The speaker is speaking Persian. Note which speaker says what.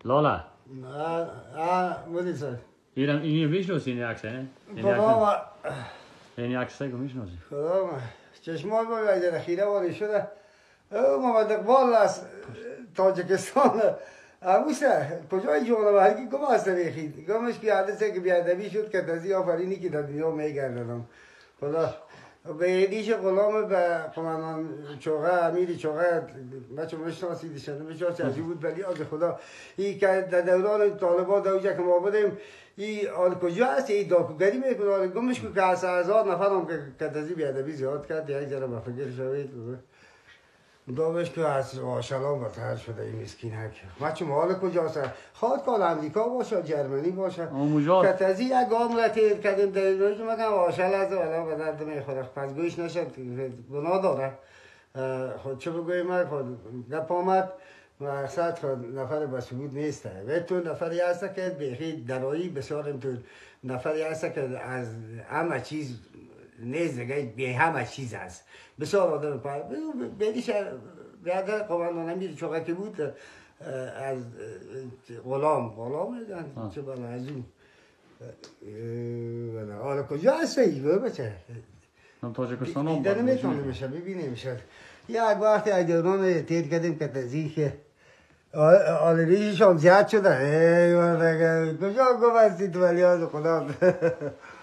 Speaker 1: لالا
Speaker 2: مدیر صاحب
Speaker 1: اینو میشناسی این عکس نه؟ این عکس رو میشناسی؟
Speaker 2: خدا ما چشمات با وجه خیره واری شده محمد اقبال از تاجکستان ابوسه کجای جانورگی گم است ریخید گمش که حادثه که بیادبی شد که تزی آفرینی که در دنیا میگردم خدا به دیش غلام به قماندان چوغه امیر چوغه بچه مشناسیدی شده بچه از بود ولی از خدا این که در دوران طالبان دوجه که ما بودیم این آل کجا هست این داکوگری میکنه آل گمش که از 1000 نفر هم که تزی بیادبی زیاد کرد یک جره بفکر شوید داوش که از واشلان بطر شده این مسکین هک بچه مال کجاست خواد کال امریکا باشه جرمنی باشه که تزی یک گام را تیر کردیم در این روز مگم واشل از والا به درد میخوره پس گوش نشد گناه داره خود چه بگویم خود گپ آمد مقصد خود نفر بسود نیسته و تو نفری هسته که بیخی درایی بسیار اینطور نفری هسته که از همه چیز نیز دیگه به همه چیز هست بسیار آدم پای بیدیش بیادر قماندان امیر چوغه که بود از غلام میگن چه بلا از اون حالا کجا هست ایگو بچه
Speaker 1: تاجیکستان هم
Speaker 2: دیده نمیتونه میشه ببینیم شد یک وقتی از دوران تیر کردیم که تزیخ آلریشش هم زیاد شده کجا گفت هستید ولی از خدا